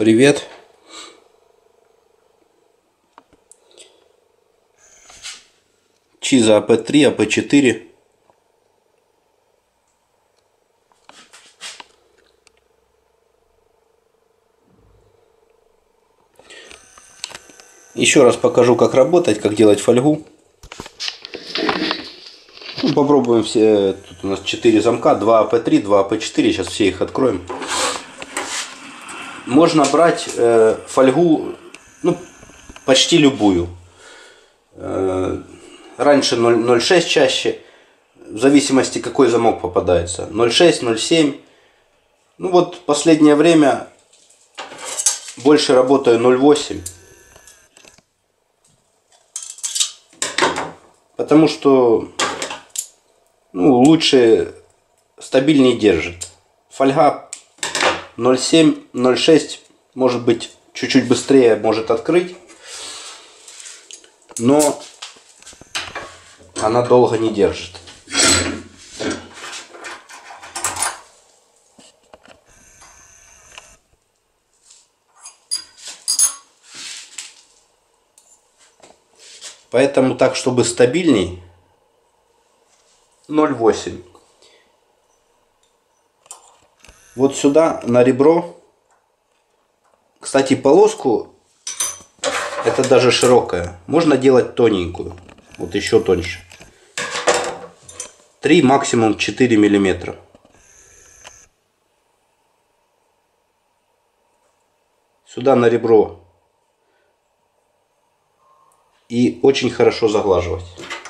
Привет. Чиза АП3, АП4. Еще раз покажу, как работать, как делать фольгу. Попробуем все. Тут у нас 4 замка, 2 АП3, 2 АП4. Сейчас все их откроем. Можно брать фольгу, почти любую. Раньше 0,6 чаще, в зависимости какой замок попадается. 0,6, 0,7. В последнее время больше работаю 0,8. Потому что лучше, стабильнее держит. Фольга 0,7, 0,6 может быть чуть-чуть быстрее может открыть, но она долго не держит. Поэтому так, чтобы стабильней, 0,8. Вот сюда на ребро. Кстати, полоску, это даже широкая, можно делать тоненькую, вот еще тоньше. 3, максимум 4 миллиметра. Сюда на ребро. И очень хорошо заглаживать.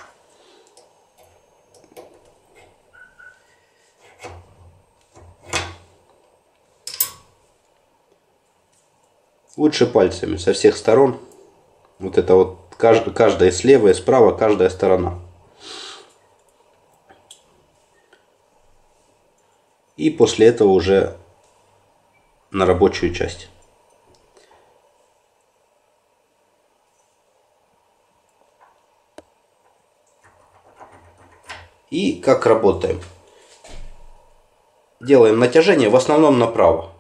Лучше пальцами со всех сторон. Вот это вот каждая слева и справа, каждая сторона. И после этого уже на рабочую часть. И как работаем? Делаем натяжение в основном направо.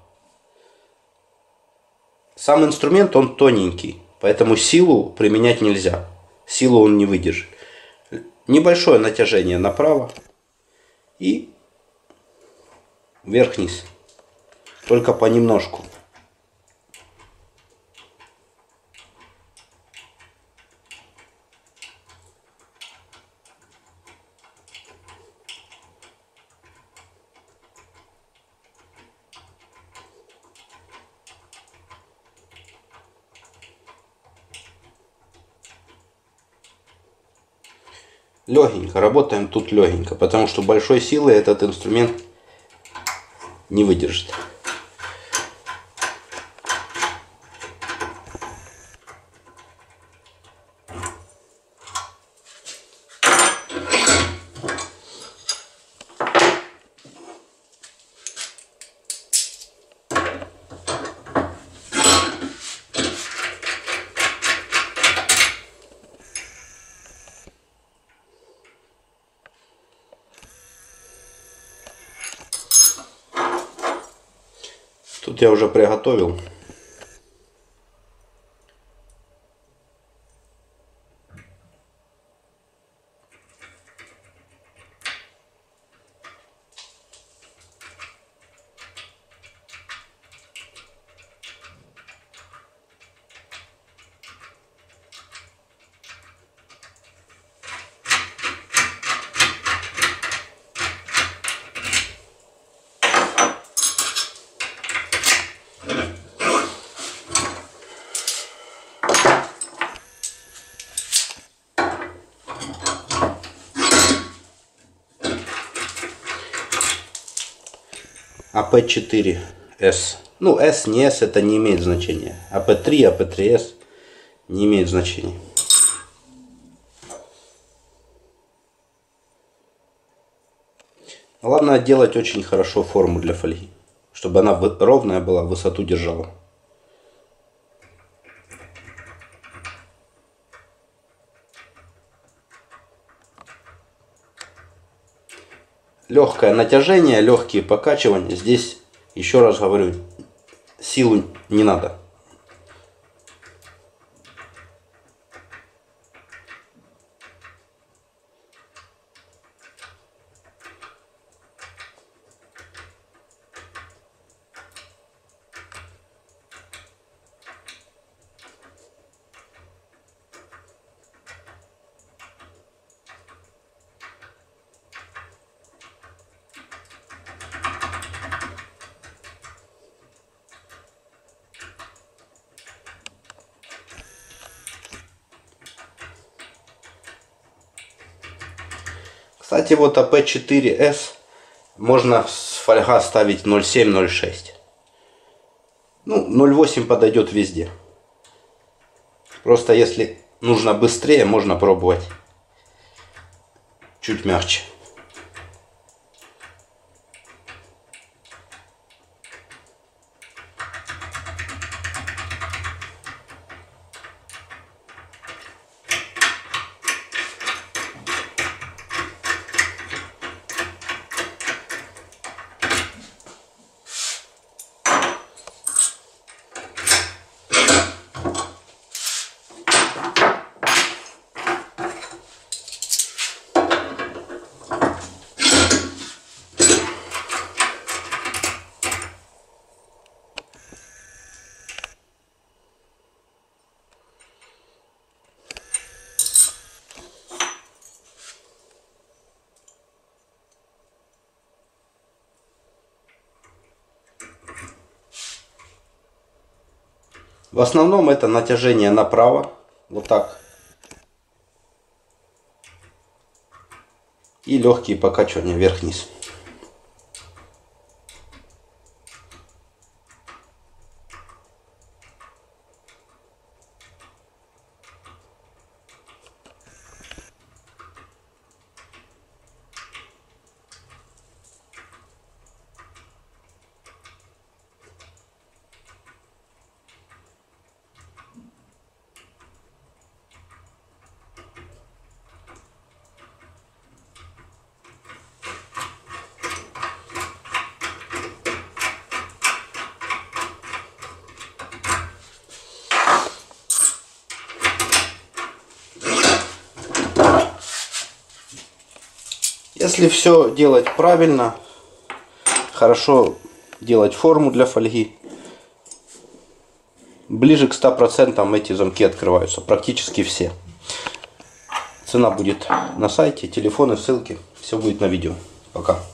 Сам инструмент, он тоненький, поэтому силу применять нельзя. Силу он не выдержит. Небольшое натяжение направо и вверх-вниз. Только понемножку. Легенько, работаем тут легенько, потому что большой силы этот инструмент не выдержит. Тут я уже приготовил. АП4С. S не S, это не имеет значения. АП3, АП3С не имеет значения. Главное делать очень хорошо форму для фольги, чтобы она ровная была, высоту держала. Легкое натяжение, легкие покачивания. Здесь, еще раз говорю, силу не надо. Кстати, вот АП4С можно с фольга ставить 0,7-0,6. Ну, 0,8 подойдет везде. Просто если нужно быстрее, можно пробовать чуть мягче. В основном это натяжение направо, вот так. И легкие покачивания вверх-вниз. Если все делать правильно, хорошо делать форму для фольги, ближе к 100% эти замки открываются, практически все. Цена будет на сайте, телефоны, ссылки, все будет на видео. Пока.